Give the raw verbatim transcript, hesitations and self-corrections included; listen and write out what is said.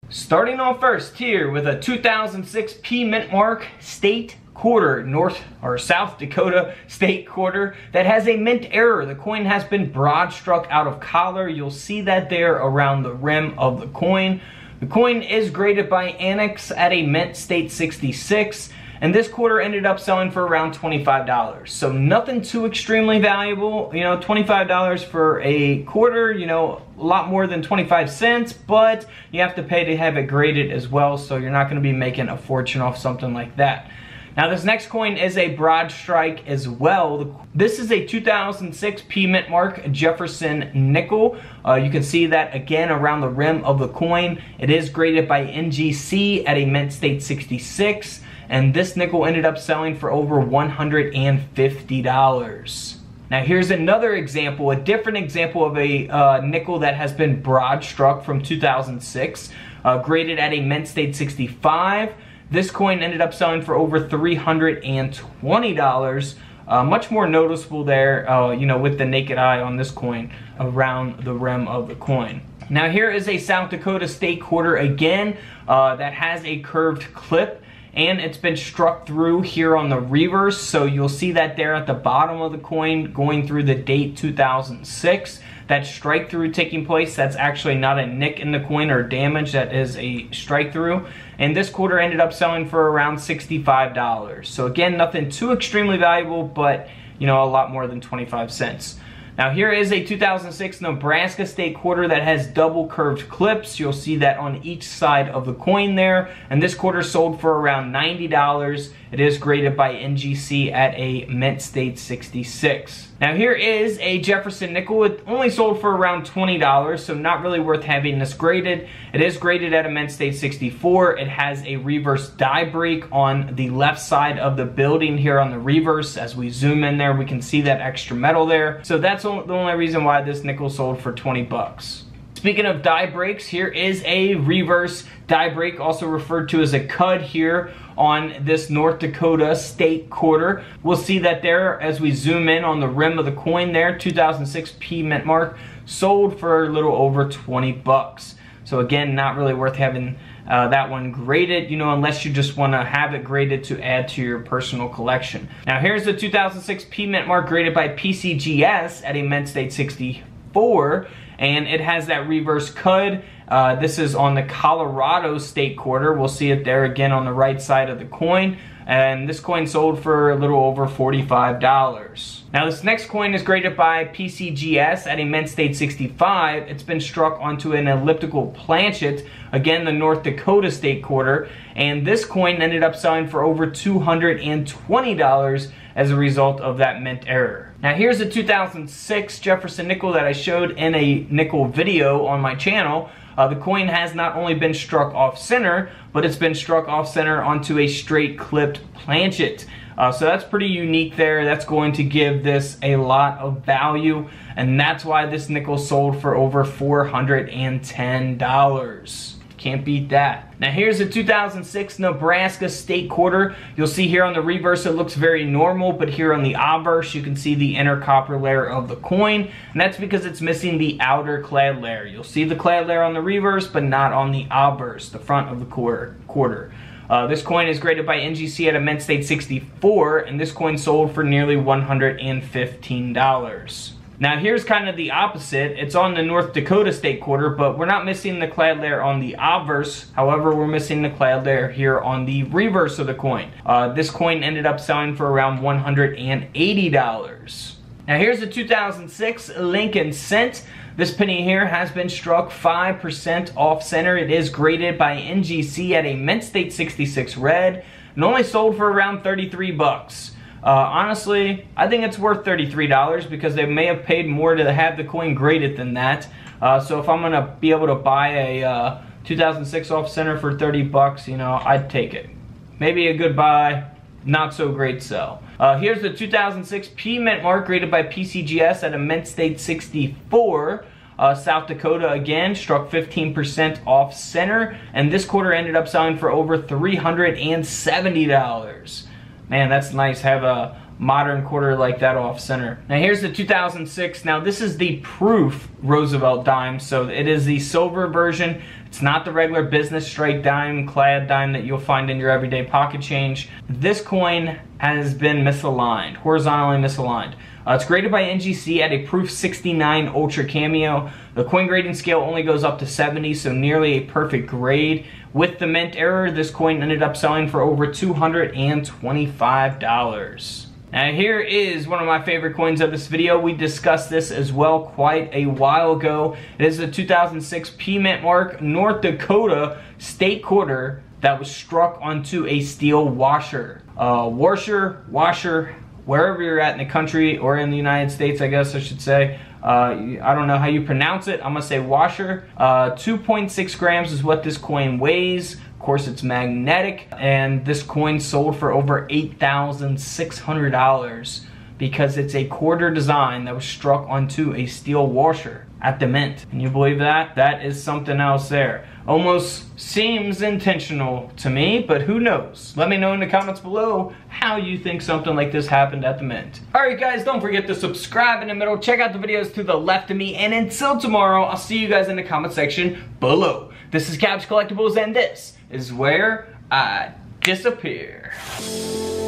Starting off first here with a two thousand six P Mint Mark State Quarter, North or South Dakota State Quarter that has a mint error. The coin has been broad struck out of collar. You'll see that there around the rim of the coin. The coin is graded by Annex at a mint state sixty-six, and this quarter ended up selling for around twenty-five dollars. So nothing too extremely valuable. You know, twenty-five dollars for a quarter, you know, a lot more than twenty-five cents, but you have to pay to have it graded as well, so you're not going to be making a fortune off something like that. Now this next coin is a broad strike as well. This is a two thousand six P Mint Mark Jefferson nickel. Uh, you can see that again around the rim of the coin. It is graded by N G C at a mint state sixty-six, and this nickel ended up selling for over one hundred fifty dollars. Now here's another example, a different example of a uh, nickel that has been broad struck from two thousand six, uh, graded at a mint state sixty-five. This coin ended up selling for over three hundred twenty dollars. Uh, much more noticeable there, uh, you know, with the naked eye on this coin around the rim of the coin. Now here is a South Dakota State Quarter again uh, that has a curved clip, and it's been struck through here on the reverse. So you'll see that there at the bottom of the coin going through the date two thousand six. That strike through taking place, that's actually not a nick in the coin or damage, that is a strike through. And this quarter ended up selling for around sixty-five dollars. So again, nothing too extremely valuable, but you know, a lot more than twenty-five cents. Now here is a two thousand six Nebraska State Quarter that has double curved clips. You'll see that on each side of the coin there. And this quarter sold for around ninety dollars. It is graded by N G C at a mint state sixty-six. Now here is a Jefferson nickel. It only sold for around twenty dollars, so not really worth having this graded. It is graded at a mint state sixty-four. It has a reverse die break on the left side of the building here on the reverse. As we zoom in there, we can see that extra metal there. So that's the only reason why this nickel sold for twenty bucks. Speaking of die breaks, here is a reverse die break, also referred to as a cud here on this North Dakota State Quarter. We'll see that there as we zoom in on the rim of the coin there, two thousand six P Mint Mark, sold for a little over twenty bucks. So again, not really worth having uh, that one graded, you know, unless you just want to have it graded to add to your personal collection. Now here's the two thousand six P Mint Mark graded by P C G S at a mint state sixty-four. And it has that reverse cud. Uh, this is on the Colorado State Quarter. We'll see it there again on the right side of the coin. And this coin sold for a little over forty-five dollars. Now this next coin is graded by P C G S at a mint state sixty-five. It's been struck onto an elliptical planchet, again the North Dakota State Quarter, and this coin ended up selling for over two hundred twenty dollars as a result of that mint error. Now here's a two thousand six Jefferson nickel that I showed in a nickel video on my channel. Uh, the coin has not only been struck off center, but it's been struck off center onto a straight clipped planchet. Uh, so that's pretty unique there. That's going to give this a lot of value, and that's why this nickel sold for over four hundred ten dollars. Can't beat that. Now here's a two thousand six Nebraska State Quarter. You'll see here on the reverse it looks very normal, but here on the obverse you can see the inner copper layer of the coin, and that's because it's missing the outer clad layer. You'll see the clad layer on the reverse, but not on the obverse, the front of the quarter. quarter. Uh, this coin is graded by N G C at a mint state sixty-four, and this coin sold for nearly one hundred fifteen dollars. Now here's kind of the opposite. It's on the North Dakota State Quarter, but we're not missing the clad layer on the obverse. However, we're missing the clad layer here on the reverse of the coin. Uh, this coin ended up selling for around one hundred eighty dollars. Now here's the two thousand six Lincoln Cent. This penny here has been struck five percent off center. It is graded by N G C at a mint state sixty-six red, and only sold for around thirty-three bucks. Uh, honestly, I think it's worth thirty-three dollars because they may have paid more to have the coin graded than that. Uh, so if I'm going to be able to buy a uh, two thousand six off center for thirty bucks, you know, I'd take it. Maybe a good buy, not so great sell. Uh, here's the two thousand six P Mint Mark graded by P C G S at a mint state sixty-four. Uh, South Dakota again struck fifteen percent off center, and this quarter ended up selling for over three hundred seventy dollars. Man, that's nice. Have a modern quarter like that off center. Now here's the two thousand six. Now this is the proof Roosevelt dime, so it is the silver version. It's not the regular business straight dime, clad dime that you'll find in your everyday pocket change. This coin has been misaligned, horizontally misaligned. Uh, it's graded by N G C at a proof sixty-nine Ultra Cameo. The coin grading scale only goes up to seventy, so nearly a perfect grade. With the mint error, this coin ended up selling for over two hundred twenty-five dollars. Now here is one of my favorite coins of this video. We discussed this as well quite a while ago. It is the two thousand six P Mint Mark North Dakota State Quarter that was struck onto a steel washer. Uh, washer, washer, wherever you're at in the country, or in the United States, I guess I should say. Uh, I don't know how you pronounce it. I'm gonna say washer. Uh, two point six grams is what this coin weighs. Of course, it's magnetic, and this coin sold for over eight thousand six hundred dollars because it's a quarter design that was struck onto a steel washer at the mint. Can you believe that? That is something else there. Almost seems intentional to me, but who knows? Let me know in the comments below how you think something like this happened at the mint. Alright guys, don't forget to subscribe in the middle, check out the videos to the left of me, and until tomorrow, I'll see you guys in the comment section below. This is Cabs Collectibles, and this is where I disappear.